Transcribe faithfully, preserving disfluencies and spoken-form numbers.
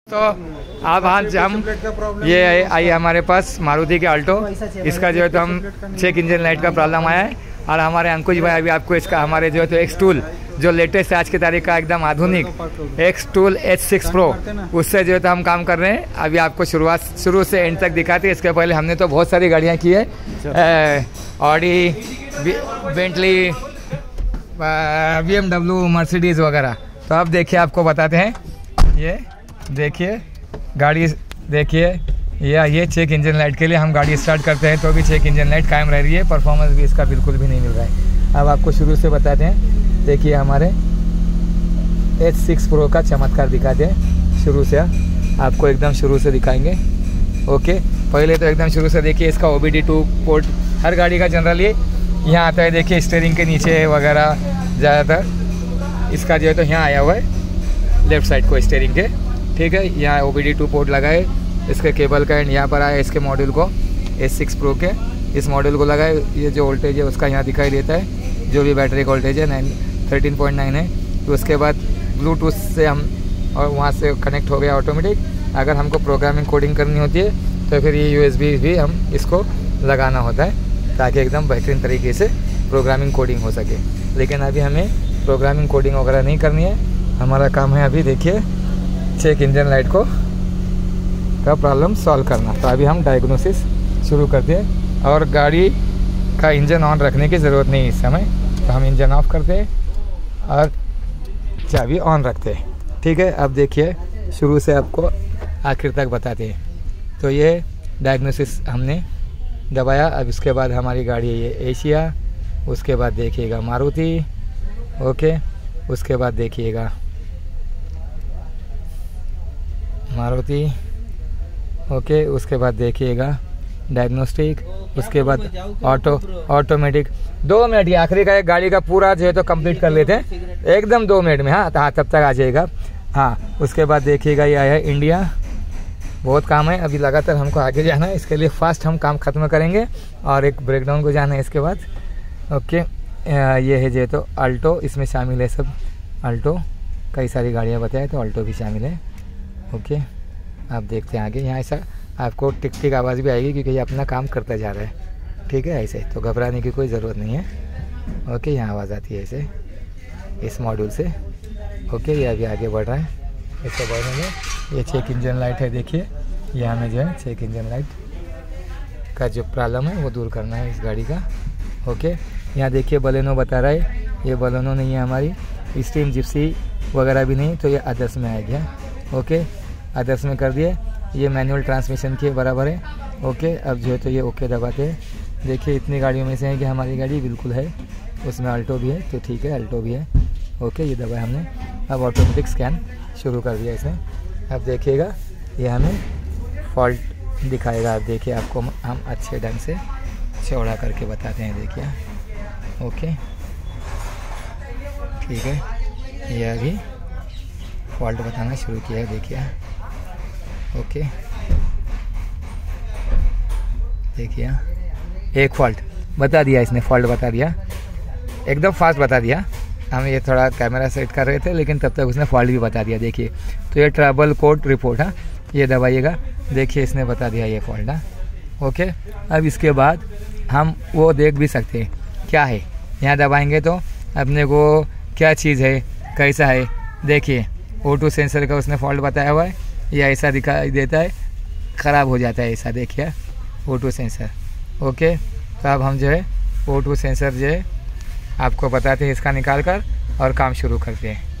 तो अब आज हम ये आई हमारे पास मारुति के अल्टो, इसका जो है तो हम चेक इंजन लाइट का प्रॉब्लम आया है। और हमारे अंकुश भाई अभी आपको इसका हमारे जो है तो एक्स टूल जो लेटेस्ट आज की तारीख का एकदम आधुनिक X tool H six pro, उससे जो है तो हम काम कर रहे हैं। अभी आपको शुरुआत शुरू से एंड तक दिखाते हैं। इसके पहले हमने तो बहुत सारी गाड़ियाँ की है, Audi, Bentley, B M W, Mercedes वगैरह। तो अब देखिए आपको बताते हैं, ये देखिए गाड़ी देखिए, या ये चेक इंजन लाइट के लिए हम गाड़ी स्टार्ट करते हैं तो भी चेक इंजन लाइट कायम रह रही है, परफॉर्मेंस भी इसका बिल्कुल भी नहीं मिल रहा है। अब आपको शुरू से बताते हैं, देखिए हमारे एच सिक्स प्रो का चमत्कार दिखाते हैं शुरू से। आपको एकदम शुरू से दिखाएंगे। ओके, पहले तो एकदम शुरू से देखिए इसका O B D two port हर गाड़ी का जनरली यहाँ आता है। देखिए स्टीयरिंग के नीचे वगैरह ज़्यादातर इसका जो है तो यहाँ आया हुआ है लेफ़्ट साइड को स्टीयरिंग के, ठीक है। यहाँ O B D two port लगाए, इसके केबल का एंड यहाँ पर आया इसके मॉड्यूल को, एच सिक्स प्रो के इस मॉड्यूल को लगाए। ये जो वोल्टेज है उसका यहाँ दिखाई देता है, जो भी बैटरी का वोल्टेज है नाइन थर्टीन पॉइंट नाइन है। तो उसके बाद ब्लूटूथ से हम और वहाँ से कनेक्ट हो गया ऑटोमेटिक। अगर हमको प्रोग्रामिंग कोडिंग करनी होती है तो फिर ये यू एस बी भी हम इसको लगाना होता है ताकि एकदम बेहतरीन तरीके से प्रोग्रामिंग कोडिंग हो सके। लेकिन अभी हमें प्रोग्रामिंग कोडिंग वगैरह नहीं करनी है, हमारा काम है अभी देखिए चेक इंजन लाइट को का प्रॉब्लम सॉल्व करना। तो अभी हम डायग्नोसिस शुरू करते हैं और गाड़ी का इंजन ऑन रखने की ज़रूरत नहीं इस समय, तो हम इंजन ऑफ करते हैं और चाबी ऑन रखते हैं, ठीक है। अब देखिए शुरू से आपको आखिर तक बताते हैं। तो ये डायग्नोसिस हमने दबाया। अब इसके बाद हमारी गाड़ी है ये एशिया, उसके बाद देखिएगा मारुति, ओके, उसके बाद देखिएगा मारुति, ओके, उसके बाद देखिएगा डायग्नोस्टिक, उसके बाद ऑटो ऑटोमेटिक। दो मिनट, ये आखिरी का एक गाड़ी का पूरा जो है तो कंप्लीट कर लेते हैं एकदम दो मिनट में। हाँ हाँ तब तक आ जाएगा। हाँ, उसके बाद देखिएगा ये आया इंडिया। बहुत काम है अभी, लगातार हमको आगे जाना है, इसके लिए फास्ट हम काम ख़त्म करेंगे और एक ब्रेकडाउन को जाना है इसके बाद। ओके, ये है जो है तो अल्टो, इसमें शामिल है सब अल्टो, कई सारी गाड़ियाँ बताए तो अल्टो भी शामिल है। ओके, आप देखते हैं आगे। यहाँ ऐसा आपको टिक टिक आवाज़ भी आएगी क्योंकि ये अपना काम करता जा रहा है, ठीक है। ऐसे तो घबराने की कोई ज़रूरत नहीं है। ओके, यहाँ आवाज़ आती है ऐसे इस मॉड्यूल से। ओके, ये अभी आगे बढ़ रहा है। इसके बढ़ने में ये चेक इंजन लाइट है, देखिए यहाँ में जो है चेक इंजन लाइट का जो प्रॉब्लम है वो दूर करना है इस गाड़ी का। ओके, यहाँ देखिए बलेनो बता रहा है, ये बलेनो नहीं है हमारी, स्टीम जिप्सी वगैरह भी नहीं, तो ये आदर्श में आ गया। ओके, आदर्श में कर दिए। ये मैनुअल ट्रांसमिशन के बराबर है। ओके, अब जो है तो ये ओके दबाते हैं। देखिए इतनी गाड़ियों में से है कि हमारी गाड़ी बिल्कुल है, उसमें अल्टो भी है तो ठीक है, अल्टो भी है। ओके, ये दबाया हमने। अब ऑटोमेटिक स्कैन शुरू कर दिया इसने। अब देखिएगा ये हमें फॉल्ट दिखाएगा। अब देखिए आपको हम अच्छे ढंग से चौड़ा करके बताते हैं, देखिए। ओके, ठीक है, ये अभी फॉल्ट बताना शुरू किया है, देखिए। ओके, देखिए एक फॉल्ट बता दिया इसने, फॉल्ट बता दिया, एकदम फास्ट बता दिया। हम ये थोड़ा कैमरा सेट कर रहे थे लेकिन तब तक उसने फॉल्ट भी बता दिया, देखिए। तो ये ट्रबल कोड रिपोर्ट है, ये दबाइएगा, देखिए इसने बता दिया ये फॉल्ट है। ओके, अब इसके बाद हम वो देख भी सकते हैं क्या है। यहाँ दबाएंगे तो अपने को क्या चीज़ है, कैसा है, देखिए ऑटो सेंसर का उसने फॉल्ट बताया हुआ है, ये ऐसा दिखाई देता है, ख़राब हो जाता है ऐसा, देखिए ऑटो सेंसर। ओके, तो अब हम जो है ऑटो सेंसर जो है आपको बताते हैं इसका निकाल कर और काम शुरू करते हैं।